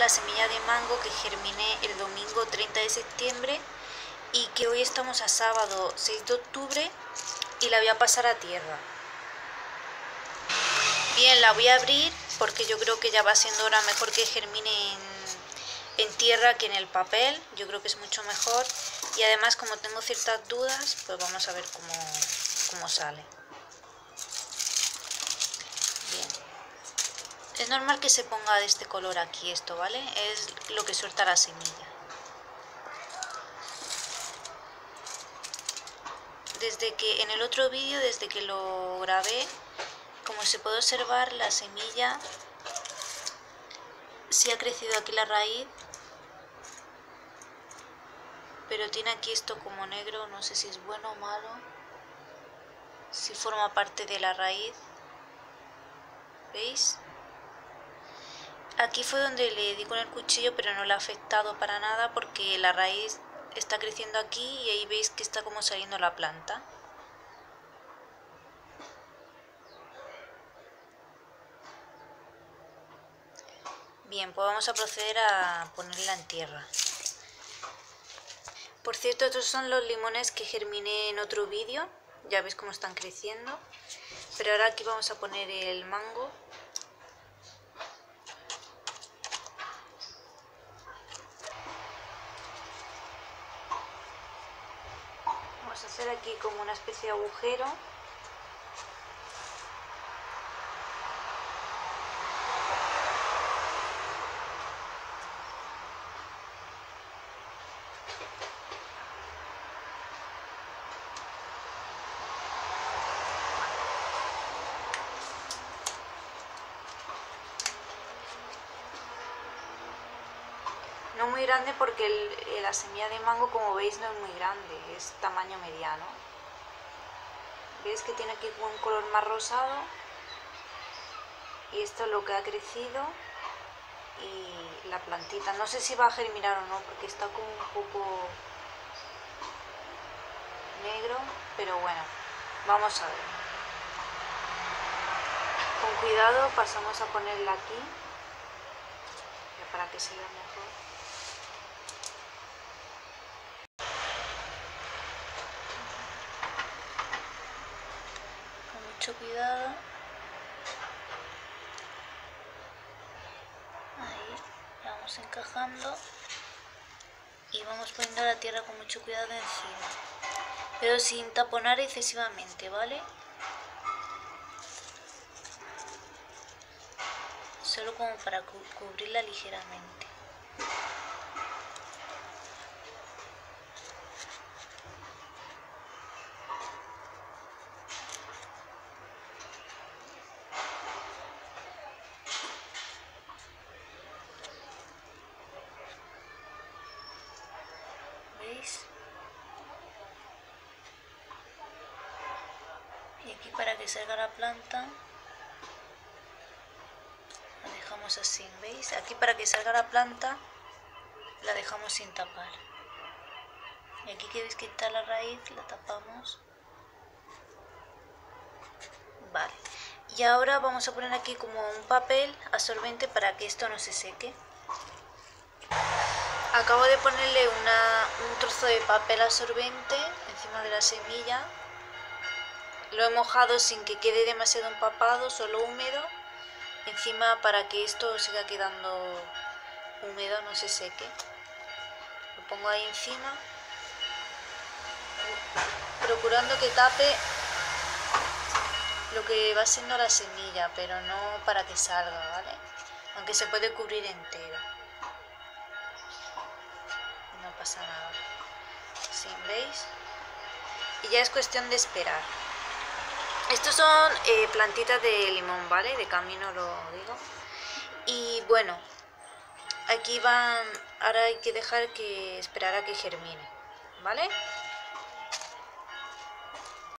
la semilla de mango que germiné el domingo 30 de septiembre y que hoy estamos a sábado 6 de octubre y la voy a pasar a tierra. Bien, la voy a abrir porque yo creo que ya va siendo hora, mejor que germine en tierra que en el papel. Yo creo que es mucho mejor y además, como tengo ciertas dudas, pues vamos a ver cómo sale. Bien. Es normal que se ponga de este color aquí esto, ¿vale? Es lo que suelta la semilla. Desde que en el otro vídeo, desde que lo grabé, como se puede observar, la semilla sí ha crecido aquí la raíz, pero tiene aquí esto como negro, no sé si es bueno o malo, si forma parte de la raíz, ¿veis? Aquí fue donde le di con el cuchillo, pero no le ha afectado para nada porque la raíz está creciendo aquí y ahí veis que está como saliendo la planta. Bien, pues vamos a proceder a ponerla en tierra. Por cierto, estos son los limones que germiné en otro vídeo, ya veis cómo están creciendo. Pero ahora aquí vamos a poner el mango. Vamos a hacer aquí como una especie de agujero. No muy grande porque la semilla de mango, como veis, no es muy grande, es tamaño mediano. Veis que tiene aquí un color más rosado y esto es lo que ha crecido y la plantita. No sé si va a germinar o no porque está como un poco negro, pero bueno, vamos a ver. Con cuidado pasamos a ponerla aquí ya para que se vea mejor. Mucho cuidado. Ahí la vamos encajando y vamos poniendo la tierra con mucho cuidado encima, pero sin taponar excesivamente, ¿vale? Solo como para cubrirla ligeramente. Y aquí, para que salga la planta, la dejamos así, ¿veis? Aquí, para que salga la planta, la dejamos sin tapar. Y aquí, que veis que está la raíz, la tapamos. Vale. Y ahora vamos a poner aquí como un papel absorbente para que esto no se seque. Acabo de ponerle un trozo de papel absorbente encima de la semilla. Lo he mojado sin que quede demasiado empapado, solo húmedo, encima para que esto siga quedando húmedo, no se seque. Lo pongo ahí encima, procurando que tape lo que va siendo la semilla, pero no para que salga, ¿vale? Aunque se puede cubrir entero. No pasa nada. ¿Sí? ¿Veis? Y ya es cuestión de esperar. Estos son plantitas de limón, ¿vale? De camino lo digo. Y bueno, aquí van, ahora hay que dejar que esperar a que germine, ¿vale?